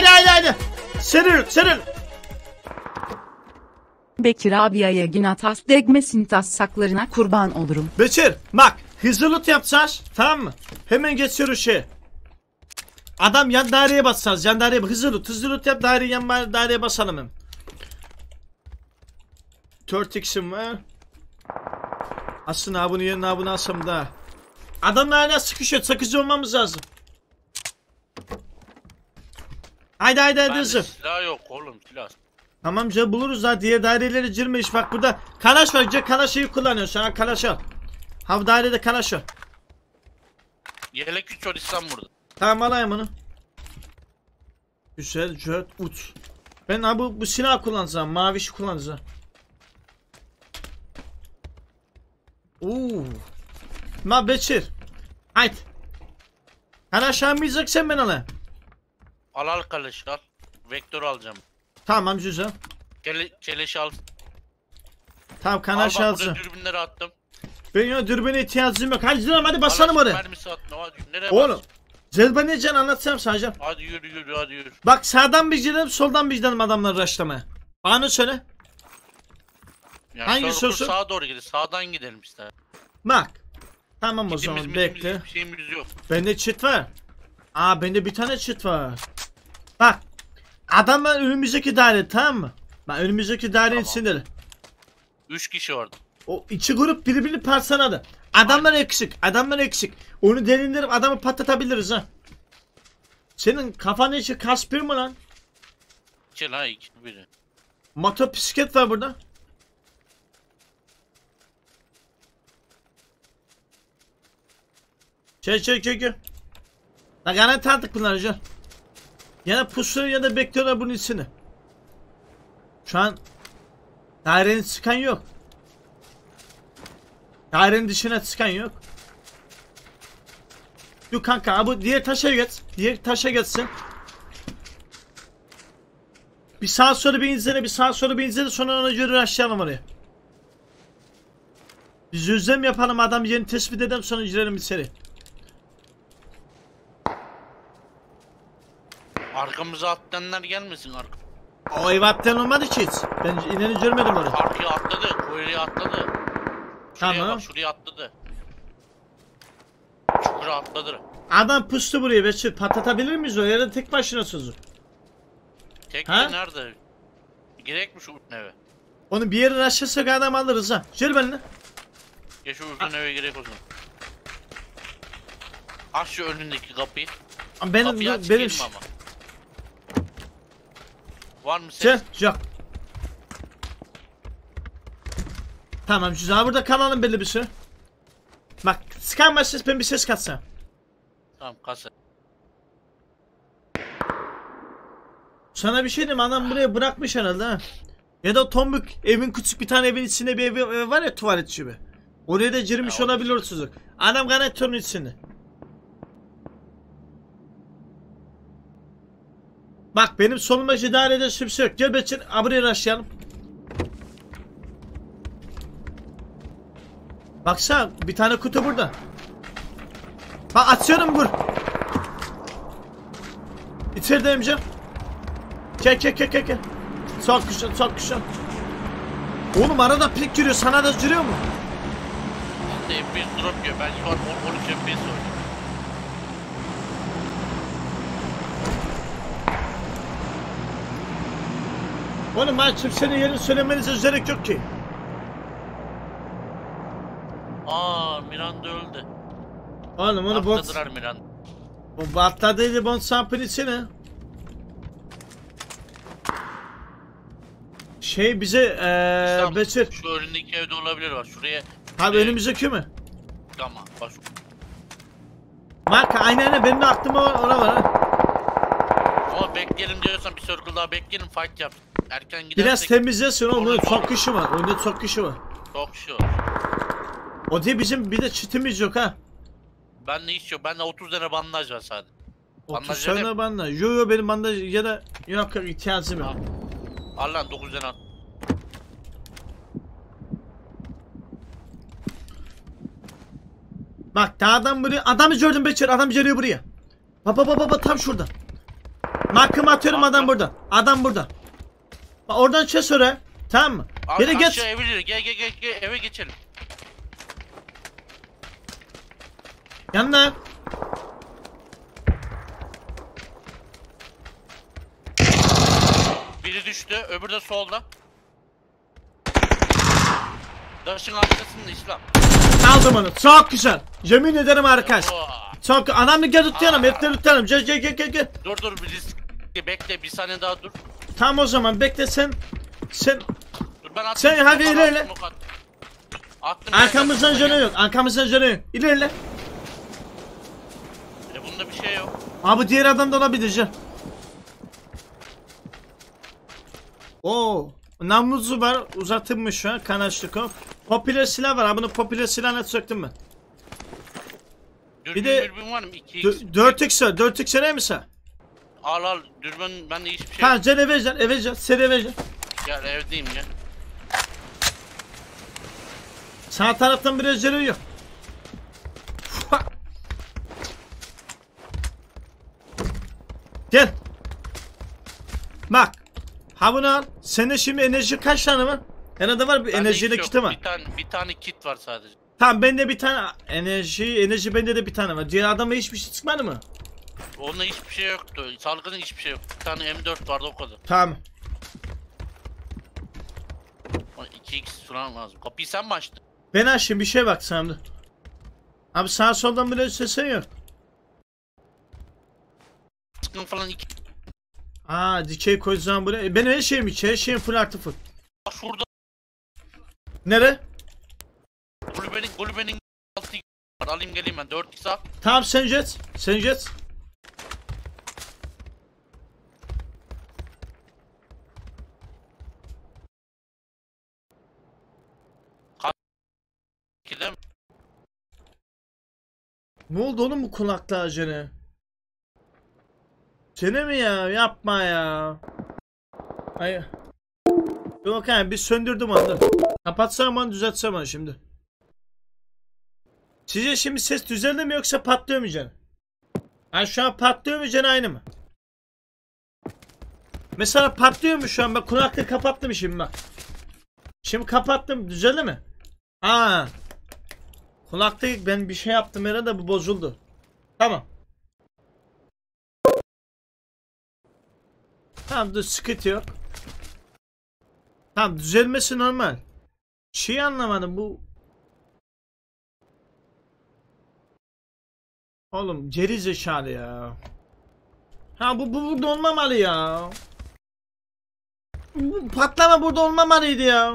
haydi. Seril. Bekir abiye ginatas degmesintas saklarına kurban olurum. Bekir bak hızlı loot yapacağız tamam mı? Hemen geçiyoruz şey. Adam yan daireye basacağız. Yan daireye hızlı loot yap daireye basalım hem. 4x'im var. Aslında bunu yerine bunu alsam da. Adamlar hala sıkışıyor. Sakıcı olmamız lazım. Haydi hızlı. Silah yok oğlum silah. Tamam canım buluruz daha diğer dairelere girmiş. Bak burada kalaş var. Kalaşı kullanıyorsun. Ha kalaş al. Ha dairede kalaş var. Yelek 3 İslam burada. Tamam alayım bunu. Güzel jöt uç. Ben ha bu silah kullanacağım. Mavişi kullanacağım. Ooo. Ma Bekir. Haydi. Kalaş almayacaksan ben alayım. Al kaleş al. Vektör alacağım. Tamam güzel. Keleş al. Tamam kalaş Al bak alacağım. burada dürbünleri attım. Ben ya dürbüne ihtiyacım yok. Hadi basalım oraya. Mermisi attım. Hadi nereye Oğlum. bas? Zelba ne can anlatsam sadece. Hadi yürü. Bak sağdan bir gidelim soldan bir gidelim adamları raşlamaya. Bana söyle. Yani hangisi olsun? Sağa doğru gidelim. Sağdan gidelim işte. Bak. Tamam o Gittiğimiz zaman bekle. Bir şeyimiz yok. Bende çit var. Bende bir tane çit var. Bak. Adamlar önümüzdeki daire tamam mı? Bak önümüzdeki dairenin içindeler. 3 kişi orada. O iki grup birbirini parsanadı. Adamlar eksik. Onu derindirip adamı patlatabiliriz ha. Senin kafan içi kas bir mi lan? 2 lan 2 biri. Motosiklet var burada. Çek. La garanti aldık bunları can. Ya da pusuyor ya da bekliyorlar bunun içini. Şu an dairenin sıkan yok. Dairenin dışına sıkan yok. Yok kanka bu diğer taşa geçsin. Bir sağa sonra bir inzene sonra ona göre aşağıya oraya. Biz özlem yapalım adam yerini tespit edelim sonra girelim içeri. Arkamıza atlayanlar gelmesin arka. O ev atlayan olmadı ki hiç. Ben ineni görmedim onu. Arkaya atladı, koyuya atladı. Şuraya Tamam. bak, şuraya atladı. Çukura atladı. Adam pustu buraya Bekir. Patlatabilir miyiz o yerde tek başına sözü? Tek Ha? de nerede? Gerek mi şu eve? Onu bir yere aşağısak adam alırız ha. Gel benimle. Ya şu uzun eve gerek o zaman. Aç şu önündeki kapıyı. Kapıyı aç Benim girme ama. Var mı ses? Gel yok. Tamam güzel burada kalalım belli bir süre. Bak sıkan ses ben bir ses katsam. Tamam kasa. Sana bir şey diyeyim adam buraya bırakmış herhalde ha. Ya da tombuk evin küçük bir tane evin içinde bir ev var ya tuvalet gibi. Oraya da girmiş Ya, olabilir o çocuk. Adam garantörün içinde. Bak benim soluma idarede kimse yok. Gel Bekir buraya başlayalım. Baksana bir tane kutu burada. Bak atıyorum vur. İçeride emcim. Gel. Çok güzel. Oğlum arada pik giriyor sana da giriyor mu? FPS drop yiyor. Ben şu an 13 FPS oynuyorum. Oğlum ben kimsenin yerini söylemenize gerek yok ki. Miranda öldü. Oğlum onu bot... Atladılar Miranda. O atladıydı bot sampın içine. Şey bize Bekir. Şu önündeki evde olabilir var. Şuraya. Abi önümüzdeki mi? Tamam. Bak. Bak aynen benim de aklıma ona var ha. Ama bekleyelim diyorsan bir circle daha bekleyelim fight yap. Erken gidersek. Biraz temizlesin oğlum. Çok kişi var. Oyunda çok kişi var. Çok şey. O diye bizim bir de çitimiz yok ha. Bende hiç yok. Bende 30 tane bandaj var sadece. 30 tane bandaj. Yo benim bandaj ya da yok ihtiyacım yok. Al lan 9 tane al. Bak dağdan buraya adamı gördüm Bekir adam geliyor buraya. Baba tam şurada. Markımı atıyorum, Bak, adam bak. burada. Adam burada. Bak, oradan çöz oraya. Tamam mı? Abi Geri geç. aşağı eve gidiyor. Gel eve geçelim. Yanına. Biri düştü, öbürü de solda. Daşın arkasında İslam. Aldım onu. Çok güzel. Yemin ederim arkadaş. Oo. Çok. Anam bir gel tutalım. Herifleri tutalım. Gel. Dur bekle bir saniye daha dur. Tamam o zaman bekle sen. Dur ben attım. Sen hadi Bana ilerle. attım, attım. Arkamızdan canı yok. Arkamızdan canı yok. İlerle. Bunda bir şey yok. Abi diğer adam da olabilir can. Oo. Namluzu var. Uzatılmış şu an. Kanaşlıkov. Popüler silah var. Abi bunu popüler silahına söktüm ben. Dürbün de- var mı? 2x. 4x var. 4x ne misin? Al dürbün bende hiçbir şey yok. Ha can eve can. Sen eve can. Gel evdeyim ya. Sağ taraftan biraz canı yok. Gel. Bak. Ha bunu al. Senin şimdi enerji kaç tane var? Herhalde var bir Bende enerjiyle hiç yok. kiti var. Bir tane kit var sadece. Tamam bende bir tane enerji bende de bir tane var. Diğer adama hiçbir şey çıkmadı mı? Onda hiçbir şey yoktu. Salgının hiçbir şey yok. Bir tane M4 vardı o kadar. Tamam. Bana 2x falan lazım. Kapıyı sen mi açtın? Ben açayım bir şey bak Sam'da. Abi sağ soldan bile sesen yok. Sıkın falan 2. Aa dikey koyacağım buraya. Ben her şeyim içi. Her şeyim full artı full. Şurada Nere? kulübenin 6 var. Alayım geleyim ben 4x al. Tamam sen jet. Gidem. Ne oldu oğlum bu kulaklığa Cene? Cene mi ya? Yapma ya. Hayır. Yok yani bir söndürdüm onu. Kapatsam onu düzeltsem onu şimdi. Sizce şimdi ses düzeldi mi yoksa patlıyor mu Cene? Ha şu an patlıyor mu Cene aynı mı? Mesela patlıyor mu şu an? Ben kulaklığı kapattım şimdi bak. Şimdi kapattım düzeldi mi? Ha. Kulaklık ben bir şey yaptım herhalde bu bozuldu. Tamam. Tamam dur sıkıntı yok. Tamam düzelmesi normal. Şeyi anlamadım bu. Oğlum geri zekalı ya. Ha bu burada olmamalı ya. Bu patlama burada olmamalıydı ya.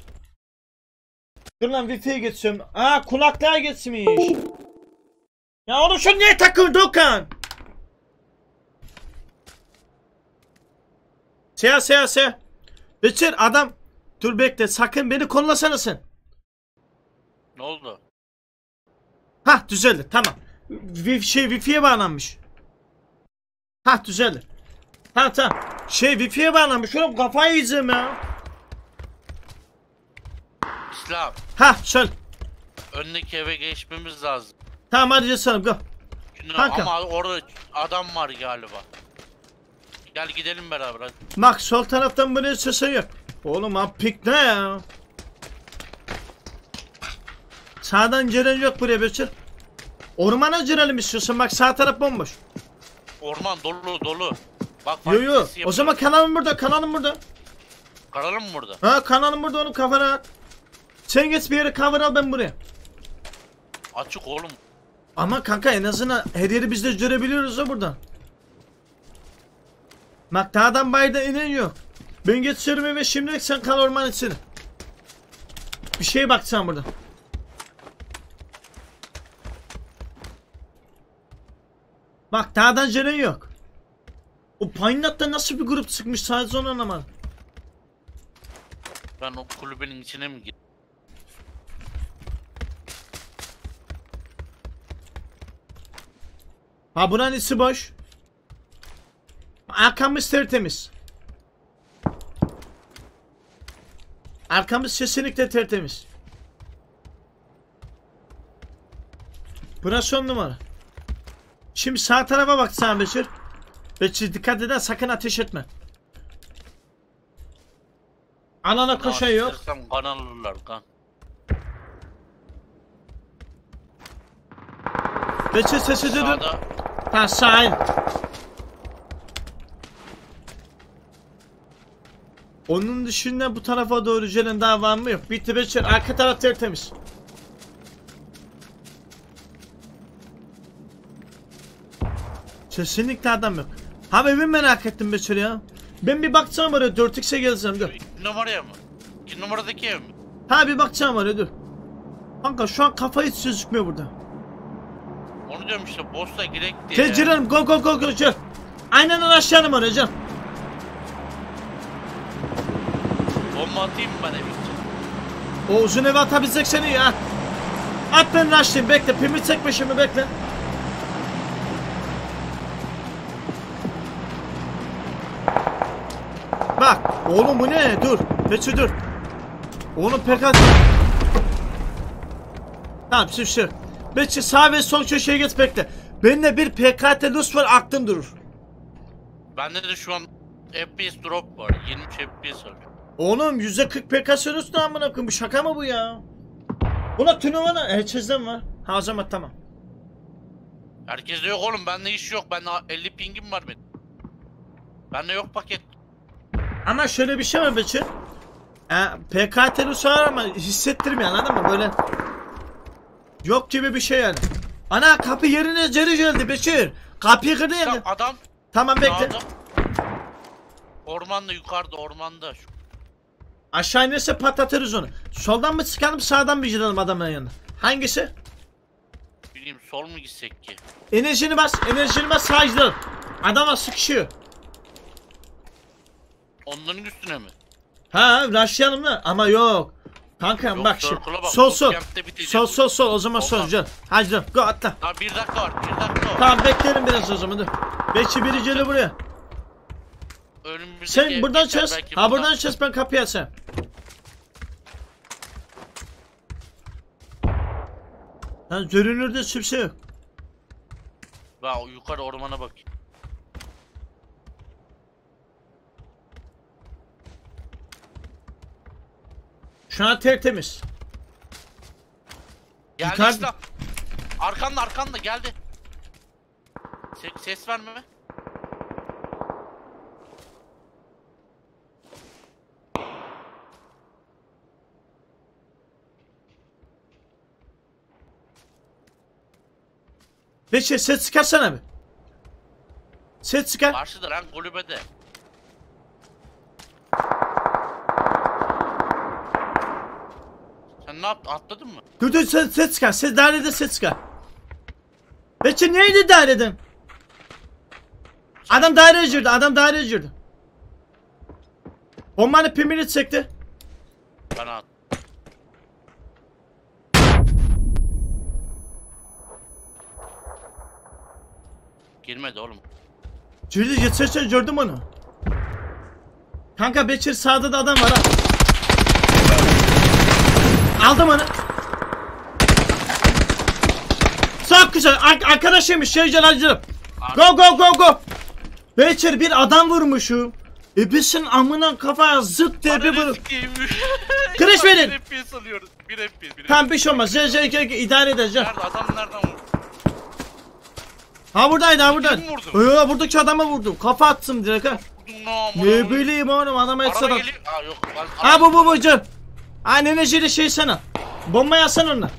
Dur lan Wi-Fi'ye geçiyorum. Aa kulaklığa geçmiş. Ya oğlum şu niye takıldı Dokan? Seya. Beçer adam. Dur bekle sakın beni kollasana sen. Ne oldu? Hah düzeldi tamam. Wi-Fi'ye bağlanmış. Hah düzeldi. Tamam. Wi-Fi'ye bağlanmış oğlum kafayı yiyeceğim ya. İslam. Hah söyle. Öndeki eve geçmemiz lazım. Tamam hadi geçelim go. Kanka. Ama orada adam var galiba. Gel gidelim beraber hadi. Bak sol taraftan böyle sesi yok. Oğlum abi pik ne ya? Sağdan giren yok buraya Beçir. Ormana girelim istiyorsan bak sağ taraf bomboş. Orman dolu. Bak Yo. sesi O zaman kanalım burada. Karalım mı burada? Ha kanalım burada onu kafana at. Sen geç bir yere cover al ben buraya. Açık oğlum. Ama kanka en azından her yeri biz de görebiliyoruz da buradan. Bak dağdan bayda inen yok. Ben geçiyorum eve şimdilik sen kal orman içine. Bir şeye baksan burada. Bak dağdan gelen yok. O Pinelat'ta nasıl bir grup çıkmış sadece onu anlamadım. Ben o kulübenin içine mi girdim? Ha buranın içi boş. Arkamız tertemiz. Arkamız kesinlikle tertemiz. Burası 10 numara. Şimdi sağ tarafa bak sen Beşir. Bekçi dikkat eden sakın ateş etme. Alana koşan yok. İstersem kan alırlar kan. Bekçi sesi duydun. Sağda. Ha sahil. Onun dışında bu tarafa doğru gelen daha var mı yok. Bitti Bekçi. Arka taraf tertemiz. Kesinlikle adam yok. Ha evi merak ettim Bekçi ya. Ben bir bakacağım oraya 4x'e geleceğim dur. 2 numaraya mı? 2 numaradaki ev mi? Ha bir bakacağım oraya dur. Kanka şu an kafa hiç gözükmüyor burada. Onu diyorum işte boss'a girek diye. Gel girelim go go go go gel. Aynen aşağıya oraya gel. Bomba atayım mı ben evin için? O uzun eve atabilecek seni ya. At ben rushlayayım bekle. Pimi çek peşimi bekle. Bak oğlum bu ne? Dur. Betçi dur. Oğlum PK. Tamam şimdi şu. Betçi sağ ve sol köşeye geç bekle. Benimle bir PKT lus var aklım durur. Bende de şu an FPS drop var. 23 FPS var. Oğlum %40 PK üstüne amına koyayım. Bu şaka mı bu ya? Buna tünuvana HS'den var. Ha o zaman tamam. Herkeste yok oğlum. Bende iş yok. Bende 50 pingim var benim. Bende yok paket. Ama şöyle bir şey var Betçi. PKT lus var ama hissettirmiyor anladın mı? Böyle yok gibi bir şey yani. Ana kapı yerine geri geldi Beşir. Kapıyı kırdı yani. Adam Tamam bekle. sağda. Ormanda yukarıda ormanda. Şu. Aşağı inerse patlatırız onu. Soldan mı çıkalım sağdan mı gidelim adamın yanına? Hangisi? Bileyim sol mu gitsek ki? Enerjini bas sağa gidelim. Adama sıkışıyor. Onların üstüne mi? Ha rushlayalım da ama yok. Kankam Yok, bak şimdi. circle'a bak, Sol bu sol. camp'te bitecek. Sol o zaman sol Olmaz. gel. Hadi gidelim. Go atla. Daha 1 dakika var. 1 dakika var. Tamam bekleyelim biraz o zaman dur. Bekçi biri geliyor buraya. Önümüzdeki Sen buradan geçer çöz. belki Ha buradan çöz ben kapıyı açayım. Lan görünürde hiçbir şey yok. Bak yukarı ormana bak. Şu an tertemiz. Geldi Yukarı- İslam. Arkanda geldi. Ses verme. Beşir ses çıkarsana bir. Ses çıkar. Karşıda lan kulübede. Sen ne yaptın? Atladın mı? Dur ses çıkar. Dairede ses çıkar. Beşir neydi daireden? Adam daireye girdi. Bombanın pimini çekti. Bana at. Girmedi oğlum. Girdi yetişirse gördüm onu. Kanka Beşir sağda da adam var ha. Aldım onu. Çok güzel. Arkadaşıymış. Acırım. Go. Beşir bir adam vurmuşum. Ebesin amına kafaya zıt diye bir vur. Kırış verin. 1 FPS alıyoruz. 1 FPS. Tam bir şey olmaz. İdare edeceğim. Nerede? Adam nereden vurdu? Ha buradaydı. Kim vurdu? Buradaki adama vurdum. Kafa attım direkt ha. Vurdun lan. Ne bileyim oğlum adama Araba etsen. geliyor. Aa yok. Ha bu can. Aynen enerjili şey sana. Bomba yazsan onunla.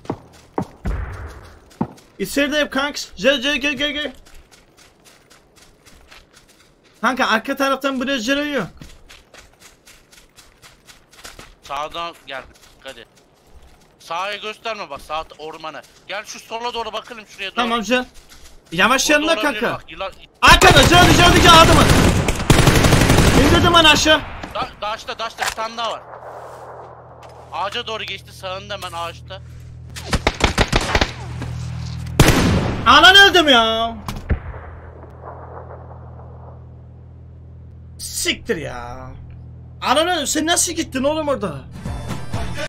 İçerideyim kanks. Gel. Kanka arka taraftan buraya geliyor. Sağdan gel. Hadi. Sağa gösterme bak. Sağ ormana. Gel şu sola doğru bakalım şuraya doğru. Tamam can. Yavaş Burada yanına olabilir kanka. bak, yılan- Arkada gel adamı. İndirdim ben aşağı. Daşta bir tane daha var. Ağaca doğru geçti sağında hemen ağaçta. Anan öldüm ya. Siktir ya. Anan öldüm. Sen nasıl gittin oğlum orada?